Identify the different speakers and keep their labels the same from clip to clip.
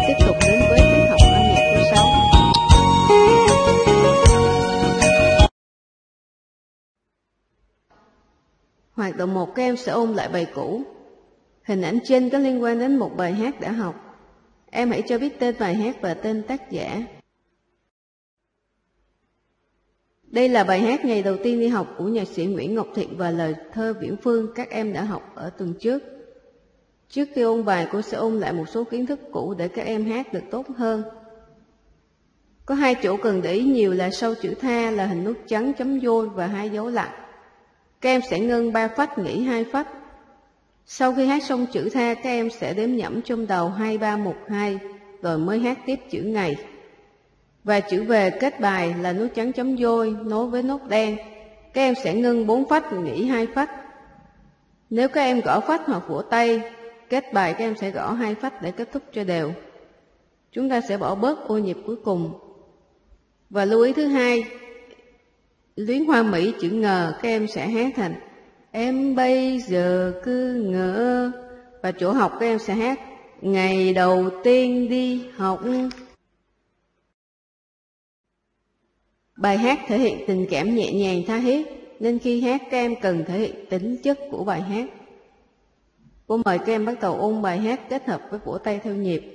Speaker 1: tiếp tục đến với tiết học âm nhạc thứ 6. Hoạt động 1, các em sẽ ôn lại bài cũ. Hình ảnh trên có liên quan đến một bài hát đã học. Em hãy cho biết tên bài hát và tên tác giả. Đây là bài hát Ngày đầu tiên đi học của nhạc sĩ Nguyễn Ngọc Thiện và lời thơ Viễn Phương các em đã học ở tuần trước. Trước khi ôn bài, cô sẽ ôn lại một số kiến thức cũ để các em hát được tốt hơn. Có 2 chỗ cần để ý nhiều là sau chữ tha là hình nút trắng chấm vôi và 2 dấu lặng. Các em sẽ ngân 3 phách, nghỉ 2 phách. Sau khi hát xong chữ tha, các em sẽ đếm nhẩm trong đầu 2, 3, 1, 2, rồi mới hát tiếp chữ ngày. Và chữ về kết bài là nút trắng chấm vôi nối với nút đen. Các em sẽ ngân 4 phách, nghỉ 2 phách. Nếu các em gõ phách hoặc vỗ tay, kết bài các em sẽ gõ 2 phách để kết thúc cho đều. Chúng ta sẽ bỏ bớt ô nhịp cuối cùng. Và lưu ý thứ hai, luyến hoa mỹ chữ ngờ các em sẽ hát thành em bây giờ cứ ngỡ. Và chỗ học các em sẽ hát ngày đầu tiên đi học. Bài hát thể hiện tình cảm nhẹ nhàng tha thiết, nên khi hát các em cần thể hiện tính chất của bài hát. Cô mời các em bắt đầu ôn bài hát kết hợp với vỗ tay theo nhịp.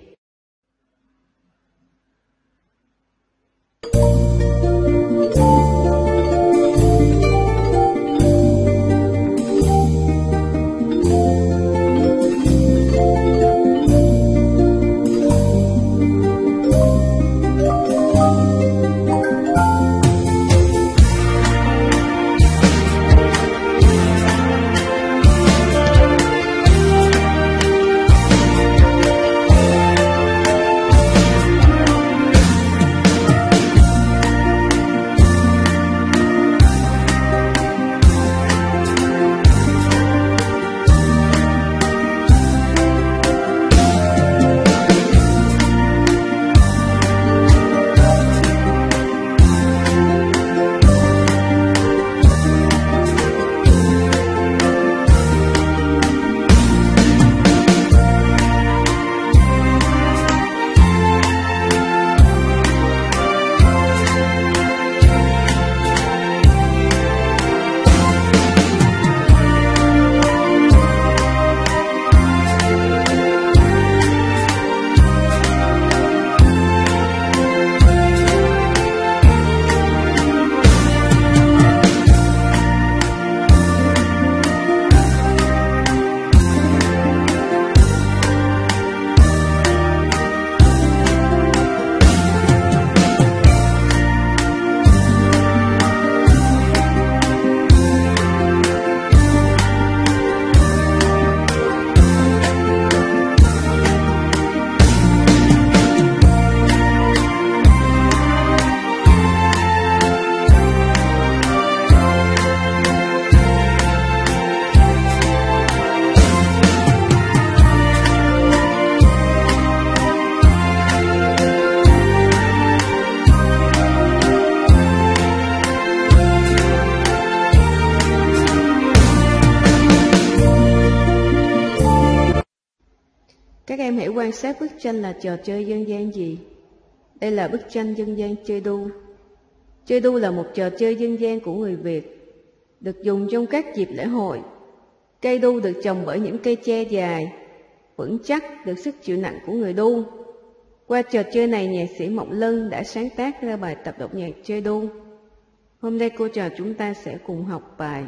Speaker 1: Các em hãy quan sát bức tranh là trò chơi dân gian gì? Đây là bức tranh dân gian chơi đu. Chơi đu là một trò chơi dân gian của người Việt, được dùng trong các dịp lễ hội. Cây đu được trồng bởi những cây tre dài, vững chắc, được sức chịu nặng của người đu. Qua trò chơi này, nhạc sĩ Mộng Lân đã sáng tác ra bài tập đọc nhạc chơi đu. Hôm nay cô trò chúng ta sẽ cùng học bài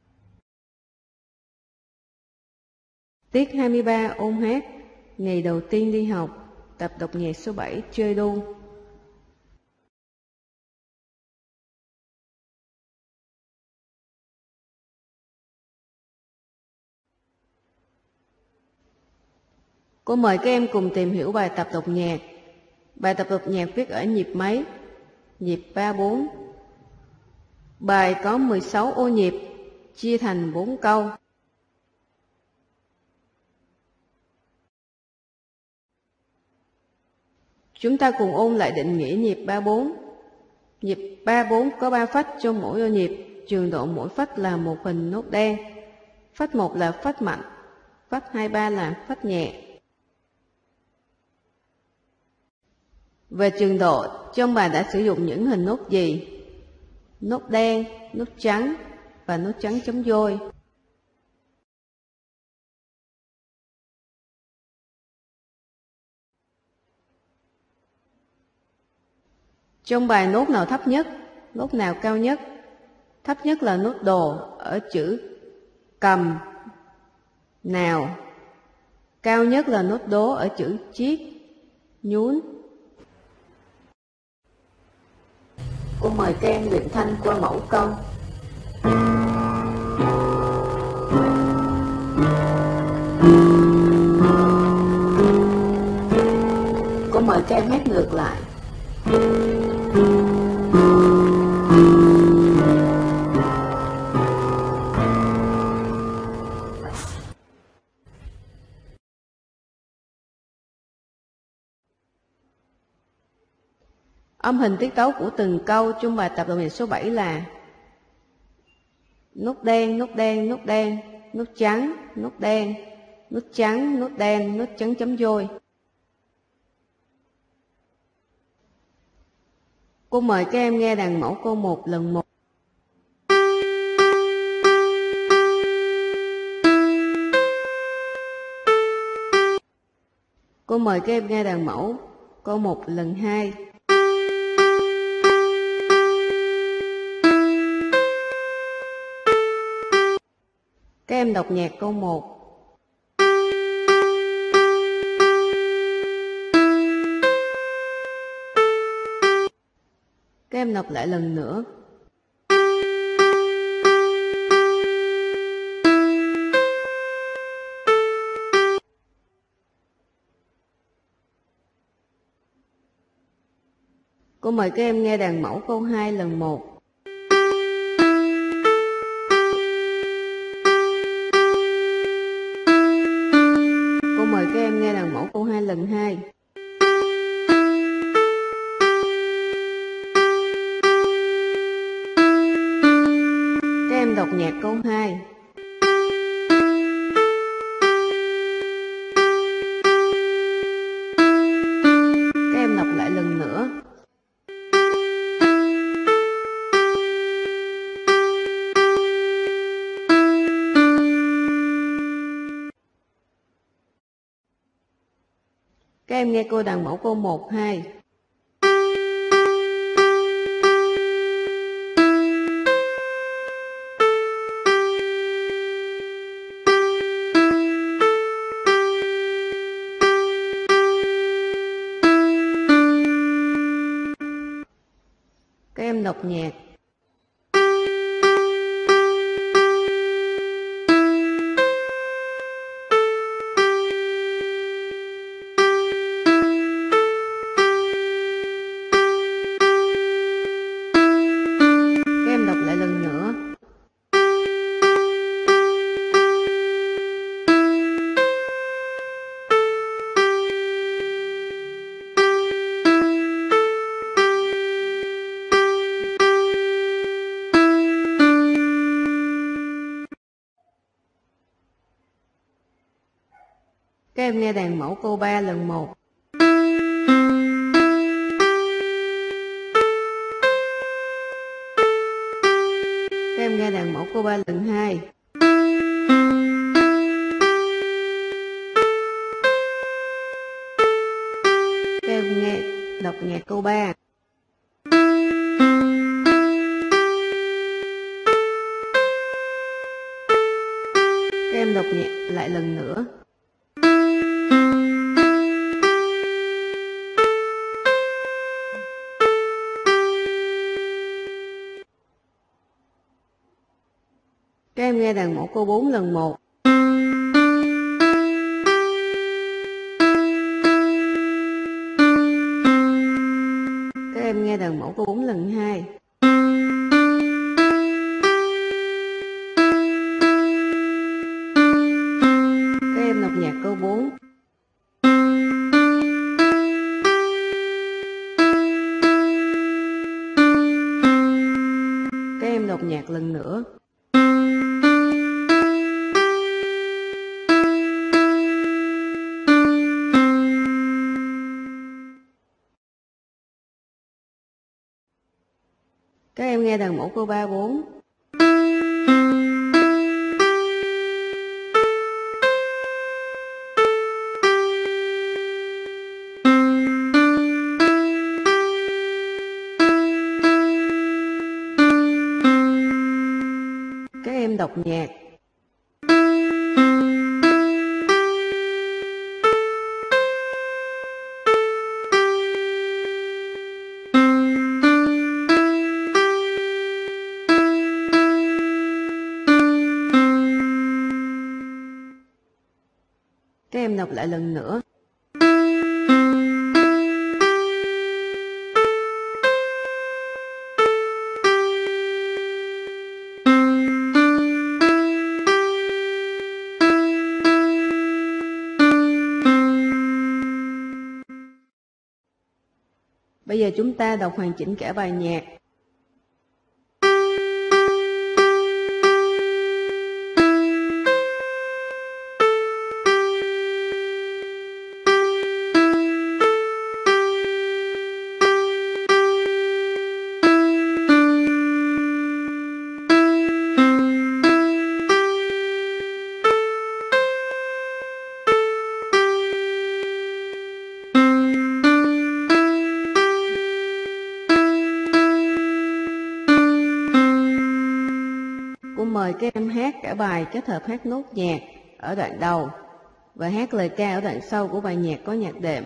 Speaker 1: Tiết 23 ôn hát Ngày đầu tiên đi học, tập đọc nhạc số 7 chơi đu. Cô mời các em cùng tìm hiểu bài tập đọc nhạc. Bài tập đọc nhạc viết ở nhịp mấy? Nhịp 3-4. Bài có 16 ô nhịp, chia thành 4 câu. Chúng ta cùng ôn lại định nghĩa nhịp 3-4. Nhịp 3-4 có 3 phách trong mỗi ô nhịp, trường độ mỗi phách là một hình nốt đen. Phách 1 là phách mạnh, phách 2-3 là phách nhẹ. Về trường độ, trong bài đã sử dụng những hình nốt gì? Nốt đen, nốt trắng và nốt trắng chấm vôi. Trong bài nốt nào thấp nhất, nốt nào cao nhất? Thấp nhất là nốt đồ ở chữ cầm, nào. Cao nhất là nốt đố ở chữ chiết, nhún. Cô mời các em luyện thanh qua mẫu câu. Cô mời các em hát ngược lại. Âm hình tiết tấu của từng câu trong bài tập làm việc số 7 là nốt đen, nốt đen, nốt đen, nốt trắng, nốt đen, nốt trắng, nốt đen, nốt trắng chấm vôi. Cô mời các em nghe đàn mẫu câu 1 lần 1. Cô mời các em nghe đàn mẫu câu 1 lần 2. Các em đọc nhạc câu 1. Các em đọc lại lần nữa. Cô mời các em nghe đàn mẫu câu 2 lần 1. Cô mời các em nghe đàn mẫu câu 2 lần 2. Các em đọc nhạc câu 2. Các em đọc lại lần nữa. Các em nghe cô đàn mẫu câu 1, 2. Các em đọc nhạc. Các em đọc lại lần nữa. Các em nghe đàn mẫu câu 3 lần 1. Các em nghe đàn mẫu câu 3 lần 2. Các em nghe đọc nhạc câu 3. Các em đọc nhạc lại lần nữa. Các em nghe đàn mẫu câu 4 lần 1. Các em nghe đàn mẫu câu 4 lần 2. Các em đọc nhạc câu 4. Các em đọc nhạc lần nữa. nghe đàn mẫu câu 3, 4. Các em đọc nhạc. Các em đọc lại lần nữa. Bây giờ chúng ta đọc hoàn chỉnh cả bài nhạc. Cô mời các em hát cả bài kết hợp hát nốt nhạc ở đoạn đầu và hát lời ca ở đoạn sau của bài nhạc có nhạc đệm.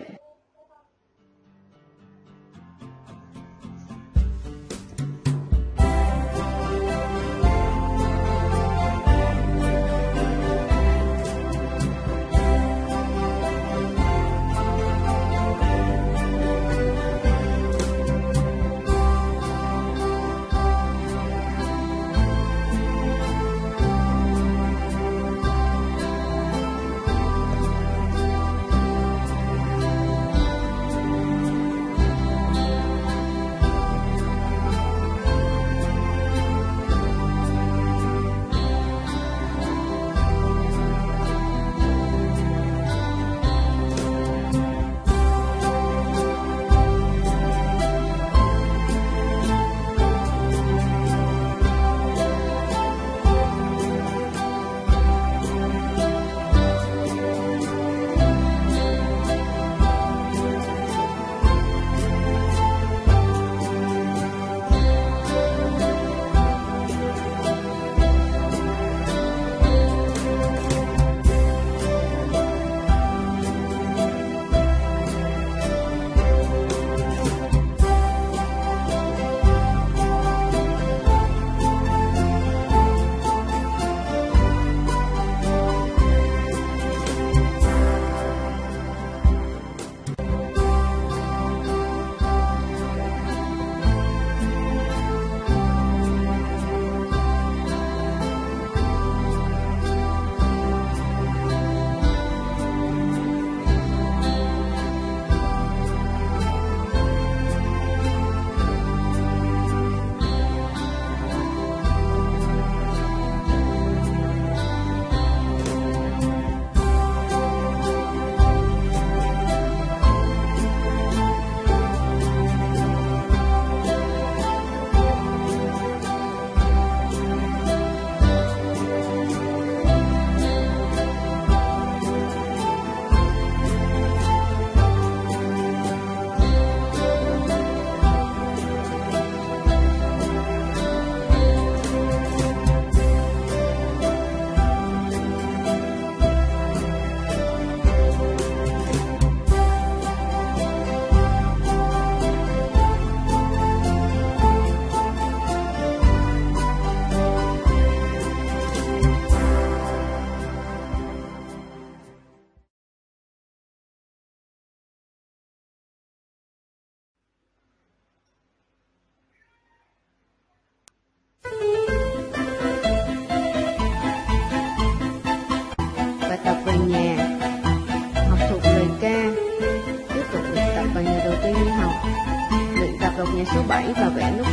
Speaker 1: Nhạc số 7 và vẽ nút